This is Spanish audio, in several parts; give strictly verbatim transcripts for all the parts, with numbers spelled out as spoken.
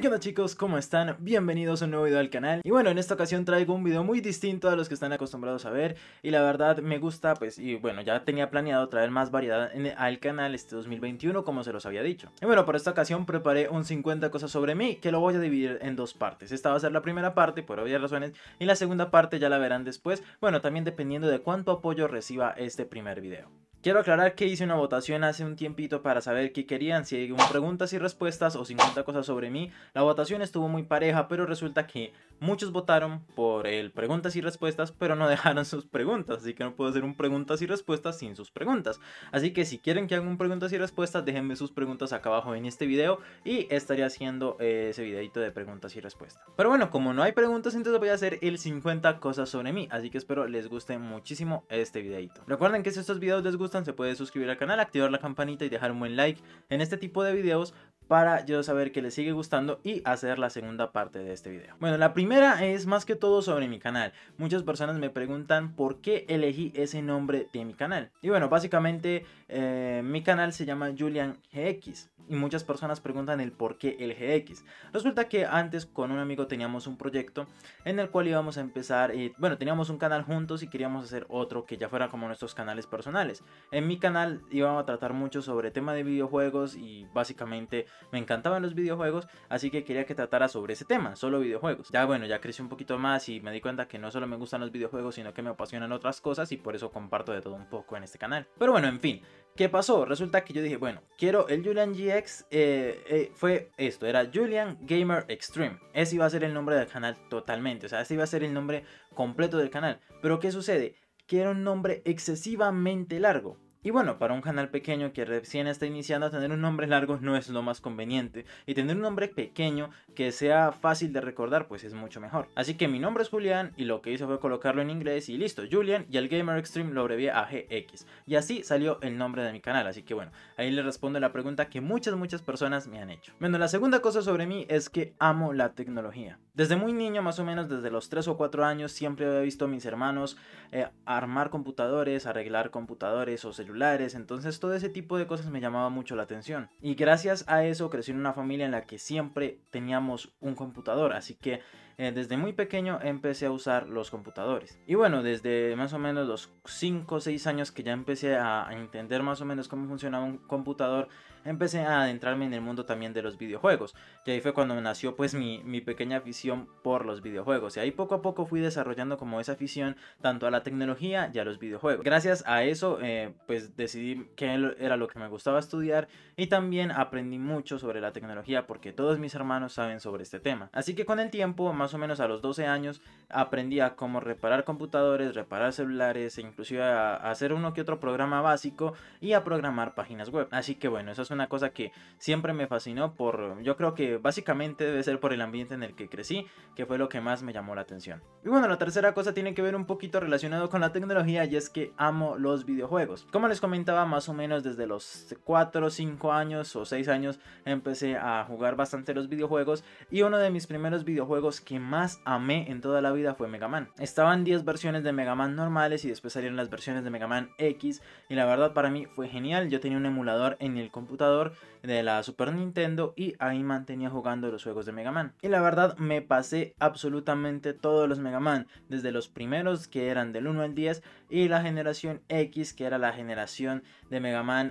¿Qué onda, chicos? ¿Cómo están? Bienvenidos a un nuevo video al canal. Y bueno, en esta ocasión traigo un video muy distinto a los que están acostumbrados a ver. Y la verdad me gusta, pues, y bueno, ya tenía planeado traer más variedad en, al canal este dos mil veintiuno, como se los había dicho. Y bueno, por esta ocasión preparé un cincuenta cosas sobre mí, que lo voy a dividir en dos partes. Esta va a ser la primera parte, por obvias razones, y la segunda parte ya la verán después. Bueno, también dependiendo de cuánto apoyo reciba este primer video. Quiero aclarar que hice una votación hace un tiempito para saber qué querían, si un preguntas y respuestas o cincuenta cosas sobre mí. La votación estuvo muy pareja, pero resulta que muchos votaron por el preguntas y respuestas, pero no dejaron sus preguntas, así que no puedo hacer un preguntas y respuestas sin sus preguntas. Así que si quieren que haga un preguntas y respuestas, déjenme sus preguntas acá abajo en este video y estaré haciendo eh, ese videito de preguntas y respuestas. Pero bueno, como no hay preguntas, entonces voy a hacer el cincuenta cosas sobre mí, así que espero les guste muchísimo este videito. Recuerden que si estos videos les gustan, se puede suscribir al canal, activar la campanita y dejar un buen like en este tipo de videos para yo saber que les sigue gustando y hacer la segunda parte de este video. Bueno, la primera es más que todo sobre mi canal. Muchas personas me preguntan por qué elegí ese nombre de mi canal. Y bueno, básicamente eh, mi canal se llama Julian G X. Y muchas personas preguntan el por qué el G X. Resulta que antes con un amigo teníamos un proyecto en el cual íbamos a empezar, eh, bueno, teníamos un canal juntos y queríamos hacer otro que ya fuera como nuestros canales personales. En mi canal íbamos a tratar mucho sobre tema de videojuegos y básicamente me encantaban los videojuegos, así que quería que tratara sobre ese tema, solo videojuegos. Ya bueno, ya crecí un poquito más y me di cuenta que no solo me gustan los videojuegos, sino que me apasionan otras cosas y por eso comparto de todo un poco en este canal. Pero bueno, en fin. ¿Qué pasó? Resulta que yo dije, bueno, quiero el Julian G X, eh, eh, fue esto, era Julian Gamer Extreme. Ese iba a ser el nombre del canal totalmente, o sea, ese iba a ser el nombre completo del canal. Pero ¿qué sucede? Que era un nombre excesivamente largo. Y bueno, para un canal pequeño que recién está iniciando, tener un nombre largo no es lo más conveniente. Y tener un nombre pequeño que sea fácil de recordar, pues es mucho mejor. Así que mi nombre es Julián y lo que hice fue colocarlo en inglés y listo, Julian, y el Gamer Extreme lo abrevié a G X. Y así salió el nombre de mi canal, así que bueno, ahí les respondo la pregunta que muchas muchas personas me han hecho. Bueno, la segunda cosa sobre mí es que amo la tecnología. Desde muy niño, más o menos desde los tres o cuatro años, siempre había visto a mis hermanos eh, armar computadores, arreglar computadores o celulares. Entonces todo ese tipo de cosas me llamaba mucho la atención y gracias a eso crecí en una familia en la que siempre teníamos un computador, así que eh, desde muy pequeño empecé a usar los computadores. Y bueno, desde más o menos los cinco o seis años que ya empecé a, a entender más o menos cómo funcionaba un computador, empecé a adentrarme en el mundo también de los videojuegos. Y ahí fue cuando nació pues mi, mi pequeña afición por los videojuegos. Y ahí poco a poco fui desarrollando como esa afición tanto a la tecnología y a los videojuegos. Gracias a eso eh, pues decidí qué era lo que me gustaba estudiar y también aprendí mucho sobre la tecnología porque todos mis hermanos saben sobre este tema. Así que con el tiempo, más o menos a los doce años, aprendí a cómo reparar computadores, reparar celulares e inclusive a, a hacer uno que otro programa básico y a programar páginas web. Así que bueno, eso es una cosa que siempre me fascinó por, yo creo que básicamente debe ser por el ambiente en el que crecí, que fue lo que más me llamó la atención. Y bueno, la tercera cosa tiene que ver un poquito relacionado con la tecnología y es que amo los videojuegos. Como les comentaba, más o menos desde los cuatro o cinco años o seis años empecé a jugar bastante los videojuegos y uno de mis primeros videojuegos que más amé en toda la vida fue Mega Man. Estaban diez versiones de Mega Man normales y después salieron las versiones de Mega Man X y la verdad para mí fue genial. Yo tenía un emulador en el computador de la Super Nintendo y ahí mantenía jugando los juegos de Mega Man. Y la verdad me pasé absolutamente todos los Mega Man, desde los primeros que eran del uno al diez y la generación X que era la generación de Mega Man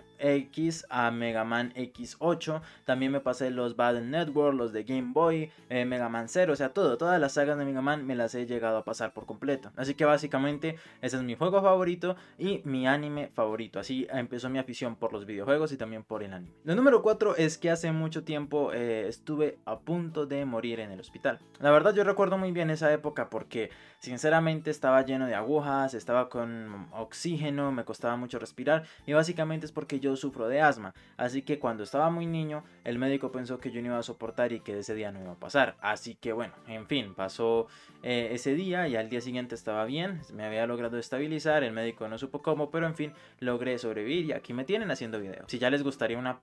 X a Mega Man X ocho. También me pasé los Battle Network, los de Game Boy, eh, Mega Man cero, o sea todo, todas las sagas de Mega Man me las he llegado a pasar por completo. Así que básicamente ese es mi juego favorito y mi anime favorito. Así empezó mi afición por los videojuegos y también por el anime. Lo número cuatro es que hace mucho tiempo eh, estuve a punto de morir en el hospital. La verdad yo recuerdo muy bien esa época porque sinceramente estaba lleno de agujas, estaba con oxígeno, me costaba mucho respirar y básicamente es porque yo sufro de asma. Así que cuando estaba muy niño el médico pensó que yo no iba a soportar y que ese día no iba a pasar. Así que bueno, en fin, pasó eh, ese día y al día siguiente estaba bien, me había logrado estabilizar, el médico no supo cómo, pero en fin, logré sobrevivir y aquí me tienen haciendo videos. Si ya les gustaría una parte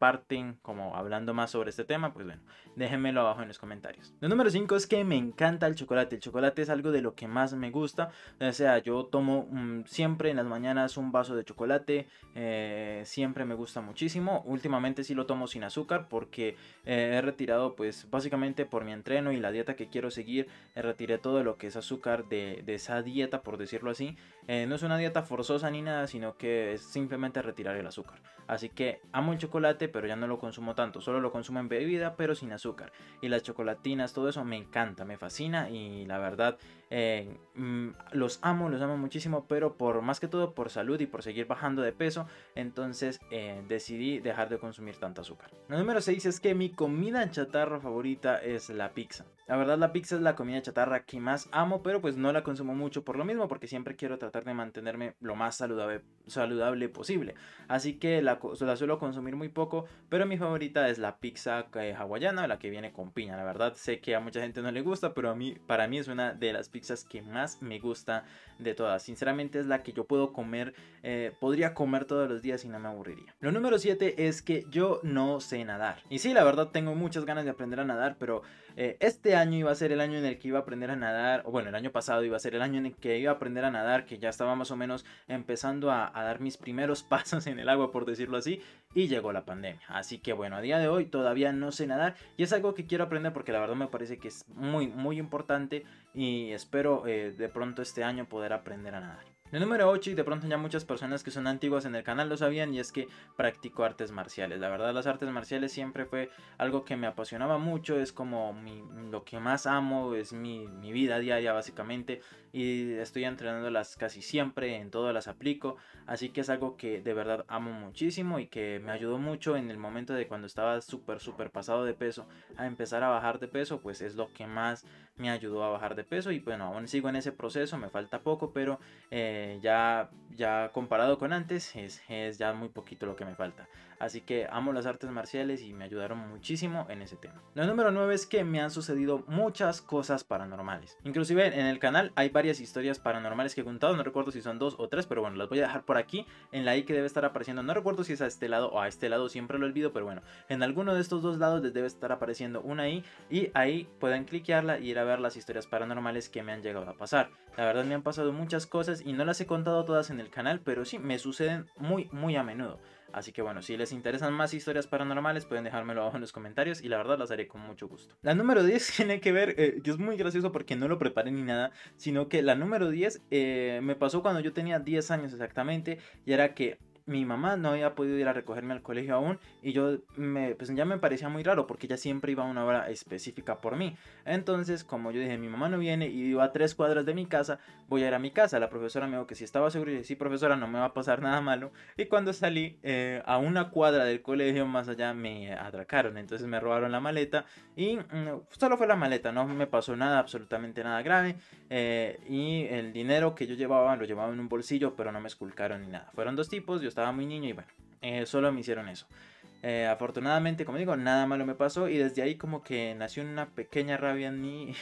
quieren como hablando más sobre este tema, pues bueno, déjenmelo abajo en los comentarios. Lo número cinco es que me encanta el chocolate. El chocolate es algo de lo que más me gusta. O sea, yo tomo um, siempre en las mañanas un vaso de chocolate. Eh, siempre me gusta muchísimo. Últimamente sí lo tomo sin azúcar porque eh, he retirado, pues básicamente por mi entreno y la dieta que quiero seguir, eh, retiré todo lo que es azúcar de, de esa dieta, por decirlo así. Eh, no es una dieta forzosa ni nada, sino que es simplemente retirar el azúcar. Así que amo el chocolate, pero ya no lo consumo tanto. Solo lo consumo en bebida, pero sin azúcar. Y las chocolatinas, todo eso me encanta, me fascina. Y la verdad, eh, mm, los amo, los amo muchísimo. Pero por más que todo por salud y por seguir bajando de peso, entonces eh, decidí dejar de consumir tanta azúcar. Lo número seis es que mi comida chatarra favorita es la pizza. La verdad, la pizza es la comida chatarra que más amo, pero pues no la consumo mucho por lo mismo, porque siempre quiero tratar de mantenerme lo más saludable, saludable posible. Así que la, la suelo consumir muy poco, pero mi favorita es la pizza eh, hawaiana, la que viene con piña. La verdad, sé que a mucha gente no le gusta, pero a mí, para mí es una de las pizzas que más me gusta de todas. Sinceramente es la que yo puedo comer, eh, podría comer todos los días y no me aburriría. Lo número siete es que yo no sé nadar. Y sí, la verdad tengo muchas ganas de aprender a nadar, pero eh, este año iba a ser el año en el que iba a aprender a nadar, o bueno, el año pasado iba a ser el año en el que iba a aprender a nadar, que ya estaba más o menos empezando a, a dar mis primeros pasos en el agua, por decirlo así, y llegó la pandemia. Así que bueno, a día de hoy todavía no sé nadar y es algo que quiero aprender porque la verdad me parece que es muy, muy importante y espero eh, de pronto este año poder aprender a nadar. El número ocho, y de pronto ya muchas personas que son antiguas en el canal lo sabían, y es que practico artes marciales. La verdad, las artes marciales siempre fue algo que me apasionaba mucho, es como mi, lo que más amo, es mi, mi vida diaria básicamente, y estoy entrenándolas casi siempre, en todo las aplico, así que es algo que de verdad amo muchísimo y que me ayudó mucho en el momento de cuando estaba súper súper pasado de peso a empezar a bajar de peso, pues es lo que más me ayudó a bajar de peso. Y bueno, aún sigo en ese proceso, me falta poco, pero eh, ya, ya comparado con antes es, es ya muy poquito lo que me falta. Así que amo las artes marciales y me ayudaron muchísimo en ese tema. Lo número nueve es que me han sucedido muchas cosas paranormales. Inclusive en el canal hay varias historias paranormales que he contado, no recuerdo si son dos o tres, pero bueno, las voy a dejar por aquí en la i que debe estar apareciendo. No recuerdo si es a este lado o a este lado, siempre lo olvido, pero bueno, en alguno de estos dos lados les debe estar apareciendo una i, y ahí pueden cliquearla y ir a ver las historias paranormales que me han llegado a pasar. La verdad me han pasado muchas cosas y no las he contado todas en el canal, pero sí me suceden muy muy a menudo. Así que bueno, si les interesan más historias paranormales pueden dejármelo abajo en los comentarios y la verdad las haré con mucho gusto. La número diez tiene que ver, eh, que es muy gracioso porque no lo preparé ni nada, sino que la número diez eh, me pasó cuando yo tenía diez años exactamente, y era que mi mamá no había podido ir a recogerme al colegio aún, y yo me, pues ya me parecía muy raro porque ella siempre iba a una hora específica por mí. Entonces, como yo dije, mi mamá no viene y vivo a tres cuadras de mi casa, voy a ir a mi casa. La profesora me dijo que si estaba seguro, y dije, sí profesora, no me va a pasar nada malo. Y cuando salí eh, a una cuadra del colegio más allá me atracaron, entonces me robaron la maleta y mm, solo fue la maleta, no me pasó nada, absolutamente nada grave. Eh, y el dinero que yo llevaba lo llevaba en un bolsillo, pero no me esculcaron ni nada. Fueron dos tipos, yo estaba muy niño y bueno, eh, solo me hicieron eso. Eh, afortunadamente, como digo, nada malo me pasó y desde ahí como que nació una pequeña rabia en mí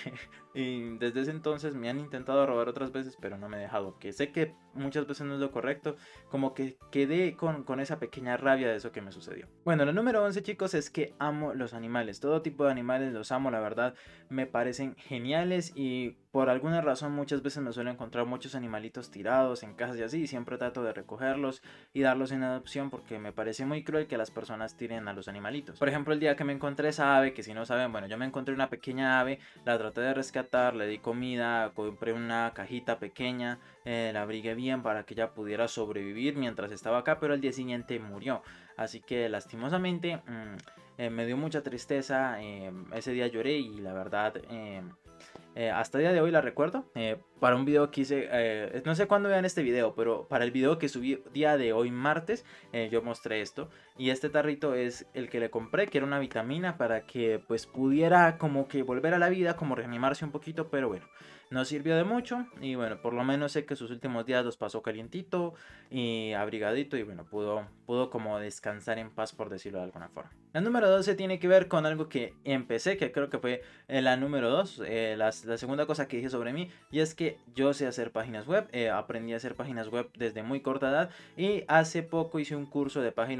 y desde ese entonces me han intentado robar otras veces, pero no me he dejado, que sé que muchas veces no es lo correcto, como que quedé con, con esa pequeña rabia de eso que me sucedió. Bueno, lo número once, chicos, es que amo los animales, todo tipo de animales los amo, la verdad me parecen geniales, y por alguna razón muchas veces me suelo encontrar muchos animalitos tirados en casas y así, y siempre trato de recogerlos y darlos en adopción porque me parece muy cruel que las personas tiren a los animalitos. Por ejemplo, el día que me encontré esa ave, que si no saben, bueno, yo me encontré una pequeña ave, la traté de rescatar, le di comida, compré una cajita pequeña, eh, la abrigué bien para que ella pudiera sobrevivir mientras estaba acá, pero al día siguiente murió. Así que lastimosamente mmm, eh, me dio mucha tristeza, eh, ese día lloré y la verdad... Eh, Eh, hasta el día de hoy la recuerdo. Eh, para un video que hice, eh, no sé cuándo vean este video, pero para el video que subí día de hoy martes, eh, yo mostré esto. Y este tarrito es el que le compré, que era una vitamina para que pues pudiera como que volver a la vida, como reanimarse un poquito, pero bueno, no sirvió de mucho. Y bueno, por lo menos sé que sus últimos días los pasó calientito y abrigadito, y bueno, pudo, pudo como descansar en paz, por decirlo de alguna forma. La número doce tiene que ver con algo que empecé, que creo que fue eh, la número dos, eh, la, la segunda cosa que dije sobre mí, y es que yo sé hacer páginas web, eh, aprendí a hacer páginas web desde muy corta edad, y hace poco hice un curso de páginas web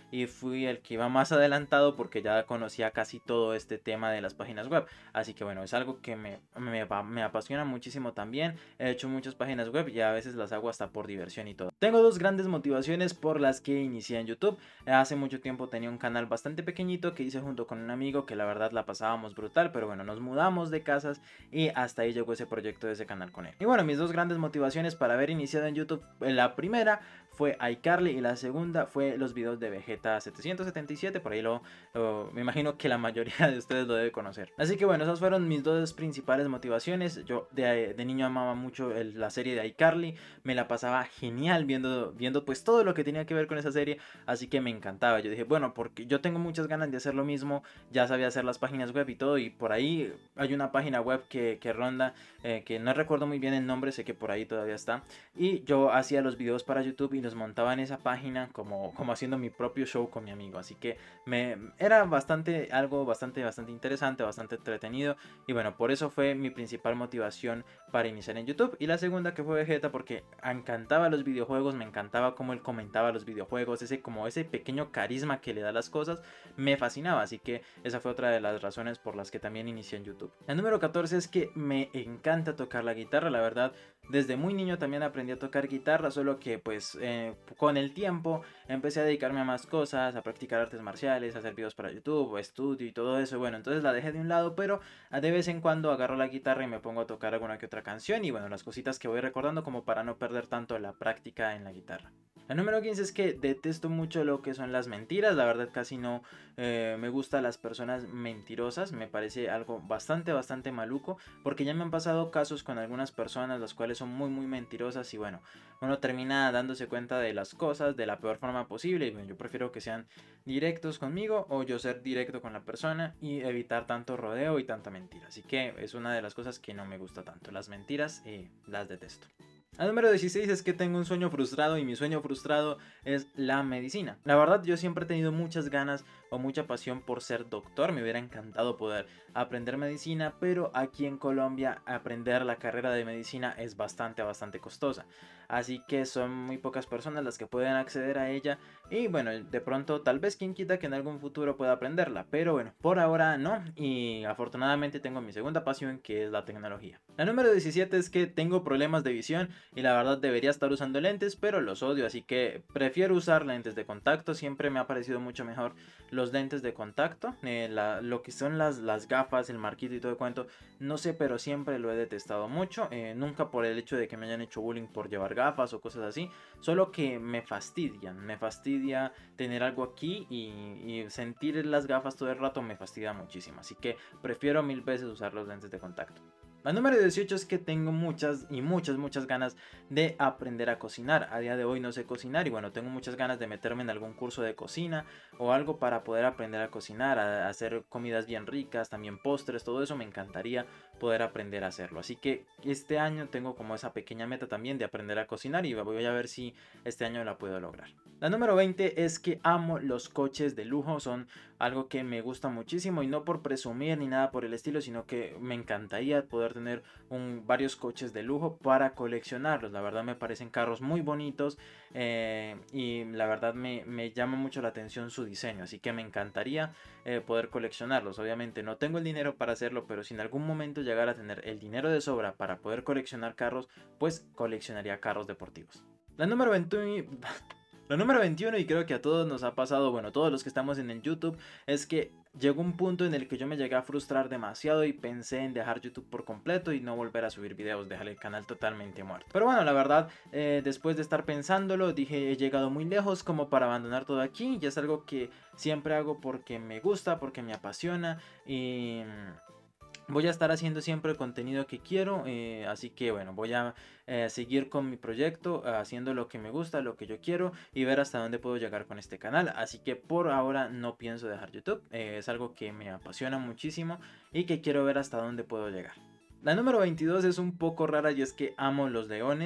y fui el que iba más adelantado porque ya conocía casi todo este tema de las páginas web. Así que bueno, es algo que me, me, me apasiona muchísimo también. He hecho muchas páginas web y a veces las hago hasta por diversión y todo. Tengo dos grandes motivaciones por las que inicié en YouTube. Hace mucho tiempo tenía un canal bastante pequeñito que hice junto con un amigo que la verdad la pasábamos brutal, pero bueno, nos mudamos de casas y hasta ahí llegó ese proyecto de ese canal con él. Y bueno, mis dos grandes motivaciones para haber iniciado en YouTube, la primera fue iCarly y la segunda fue los videos de Vegeta setecientos setenta y siete, por ahí lo, lo me imagino que la mayoría de ustedes lo debe conocer. Así que bueno, esas fueron mis dos principales motivaciones. Yo de, de niño amaba mucho el, la serie de iCarly, me la pasaba genial viendo, viendo pues todo lo que tenía que ver con esa serie, así que me encantaba. Yo dije, bueno, porque yo tengo muchas ganas de hacer lo mismo, ya sabía hacer las páginas web y todo, y por ahí hay una página web que, que ronda, eh, que no recuerdo muy bien el nombre, sé que por ahí todavía está, y yo hacía los videos para YouTube y los montaba en esa página como, como haciendo mi propio show con mi amigo. Así que me era bastante algo bastante bastante interesante, bastante entretenido, y bueno, por eso fue mi principal motivación para iniciar en YouTube. Y la segunda que fue Vegeta, porque encantaba los videojuegos, me encantaba cómo él comentaba los videojuegos, ese como ese pequeño carisma que le da a las cosas, me fascinaba. Así que esa fue otra de las razones por las que también inicié en YouTube. El número catorce es que me encanta tocar la guitarra, la verdad. Desde muy niño también aprendí a tocar guitarra, solo que pues eh, con el tiempo empecé a dedicarme a más cosas, a practicar artes marciales, a hacer videos para YouTube, estudio y todo eso. Bueno, entonces la dejé de un lado, pero de vez en cuando agarro la guitarra y me pongo a tocar alguna que otra canción y bueno, las cositas que voy recordando como para no perder tanto la práctica en la guitarra. El número quince es que detesto mucho lo que son las mentiras, la verdad casi no eh, me gustan las personas mentirosas, me parece algo bastante bastante maluco, porque ya me han pasado casos con algunas personas las cuales son muy muy mentirosas y bueno, uno termina dándose cuenta de las cosas de la peor forma posible y bueno, yo prefiero que sean directos conmigo o yo ser directo con la persona y evitar tanto rodeo y tanta mentira, así que es una de las cosas que no me gusta tanto, las mentiras eh, las detesto. El número dieciséis es que tengo un sueño frustrado y mi sueño frustrado es la medicina. La verdad yo siempre he tenido muchas ganas o mucha pasión por ser doctor, me hubiera encantado poder aprender medicina, pero aquí en Colombia aprender la carrera de medicina es bastante bastante costosa. Así que son muy pocas personas las que pueden acceder a ella y bueno, de pronto tal vez quien quita que en algún futuro pueda aprenderla, pero bueno, por ahora no y afortunadamente tengo mi segunda pasión que es la tecnología. El número diecisiete es que tengo problemas de visión y la verdad debería estar usando lentes, pero los odio, así que prefiero usar lentes de contacto. Siempre me ha parecido mucho mejor los lentes de contacto, eh, la, lo que son las, las gafas, el marquito y todo el cuento, no sé, pero siempre lo he detestado mucho, eh, nunca por el hecho de que me hayan hecho bullying por llevar gafas o cosas así, solo que me fastidian, me fastidia tener algo aquí y, y sentir las gafas todo el rato me fastidia muchísimo, así que prefiero mil veces usar los lentes de contacto. El número dieciocho es que tengo muchas y muchas muchas ganas de aprender a cocinar. A día de hoy no sé cocinar y bueno, tengo muchas ganas de meterme en algún curso de cocina o algo para poder aprender a cocinar, a hacer comidas bien ricas, también postres, todo eso me encantaría poder aprender a hacerlo. Así que este año tengo como esa pequeña meta también de aprender a cocinar y voy a ver si este año la puedo lograr. La número veinte es que amo los coches de lujo, son algo que me gusta muchísimo y no por presumir ni nada por el estilo, sino que me encantaría poder tener un, varios coches de lujo para coleccionarlos. La verdad me parecen carros muy bonitos eh, y la verdad me, me llama mucho la atención su diseño, así que me encantaría eh, poder coleccionarlos. Obviamente no tengo el dinero para hacerlo, pero si en algún momento llegara a tener el dinero de sobra para poder coleccionar carros, pues coleccionaría carros deportivos. La número veintiuno... Lo número veintiuno, y creo que a todos nos ha pasado, bueno, todos los que estamos en el YouTube, es que llegó un punto en el que yo me llegué a frustrar demasiado y pensé en dejar YouTube por completo y no volver a subir videos, dejar el canal totalmente muerto. Pero bueno, la verdad, eh, después de estar pensándolo, dije, he llegado muy lejos como para abandonar todo aquí, y es algo que siempre hago porque me gusta, porque me apasiona y... voy a estar haciendo siempre el contenido que quiero, eh, así que bueno, voy a eh, seguir con mi proyecto, haciendo lo que me gusta, lo que yo quiero y ver hasta dónde puedo llegar con este canal. Así que por ahora no pienso dejar YouTube, eh, es algo que me apasiona muchísimo y que quiero ver hasta dónde puedo llegar. La número veintidós es un poco rara y es que amo los leones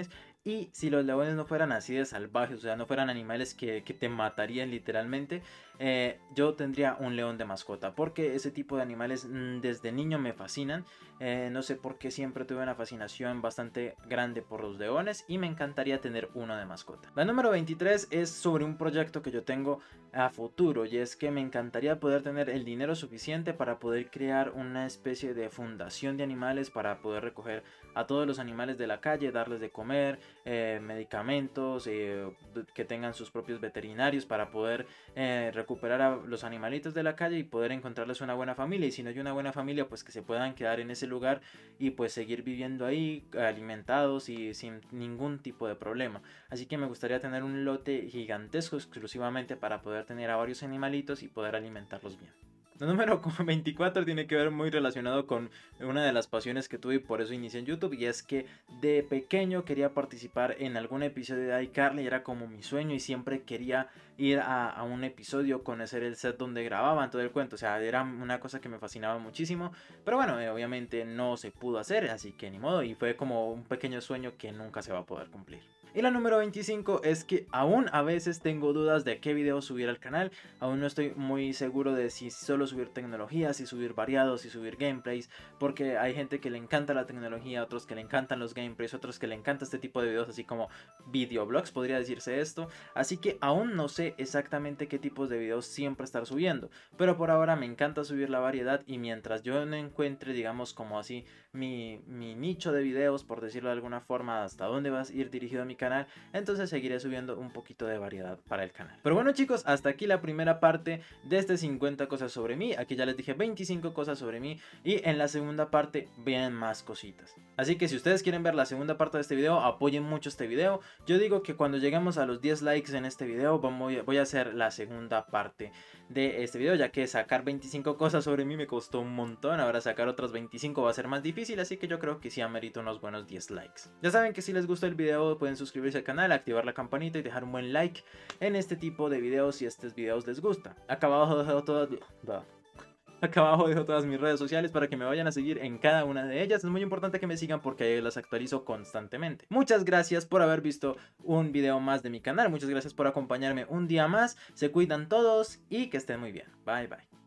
Y si los leones no fueran así de salvajes, o sea, no fueran animales que, que te matarían literalmente, eh, yo tendría un león de mascota, porque ese tipo de animales mmm, desde niño me fascinan. Eh, no sé por qué siempre tuve una fascinación bastante grande por los leones y me encantaría tener uno de mascota. La número veintitrés es sobre un proyecto que yo tengo a futuro, y es que me encantaría poder tener el dinero suficiente para poder crear una especie de fundación de animales, para poder recoger a todos los animales de la calle, darles de comer, eh, medicamentos, eh, que tengan sus propios veterinarios para poder eh, recuperar a los animalitos de la calle y poder encontrarles una buena familia, y si no hay una buena familia, pues que se puedan quedar en ese lugar y pues seguir viviendo ahí alimentados y sin ningún tipo de problema. Así que me gustaría tener un lote gigantesco exclusivamente para poder tener a varios animalitos y poder alimentarlos bien. La número veinticuatro tiene que ver muy relacionado con una de las pasiones que tuve y por eso inicié en YouTube, y es que de pequeño quería participar en algún episodio de iCarly, era como mi sueño y siempre quería ir a, a un episodio, conocer el set donde grababan todo el cuento, o sea, era una cosa que me fascinaba muchísimo, pero bueno, eh, obviamente no se pudo hacer, así que ni modo, y fue como un pequeño sueño que nunca se va a poder cumplir. Y la número veinticinco es que aún a veces tengo dudas de qué video subir al canal. Aún no estoy muy seguro de si solo subir tecnología, si subir variados, si subir gameplays, porque hay gente que le encanta la tecnología, otros que le encantan los gameplays, otros que le encanta este tipo de videos así como videoblogs, podría decirse esto. Así que aún no sé exactamente qué tipos de videos siempre estar subiendo, pero por ahora me encanta subir la variedad, y mientras yo no encuentre, digamos como así, mi, mi nicho de videos, por decirlo de alguna forma, hasta dónde va a ir dirigido mi canal, entonces seguiré subiendo un poquito de variedad para el canal. Pero bueno chicos, hasta aquí la primera parte de este cincuenta cosas sobre mí. Aquí ya les dije veinticinco cosas sobre mí, y en la segunda parte vienen más cositas. Así que si ustedes quieren ver la segunda parte de este video, apoyen mucho este video. Yo digo que cuando lleguemos a los diez likes en este video, voy a hacer la segunda parte de este video, ya que sacar veinticinco cosas sobre mí me costó un montón. Ahora sacar otras veinticinco va a ser más difícil, así que yo creo que sí amerito unos buenos diez likes. Ya saben que si les gusta el video pueden suscribirse al canal, activar la campanita y dejar un buen like en este tipo de videos si estos videos les gusta. Acá abajo dejo todas... Acá abajo dejo todas mis redes sociales para que me vayan a seguir en cada una de ellas. Es muy importante que me sigan porque las actualizo constantemente. Muchas gracias por haber visto un video más de mi canal. Muchas gracias por acompañarme un día más. Se cuidan todos y que estén muy bien. Bye bye.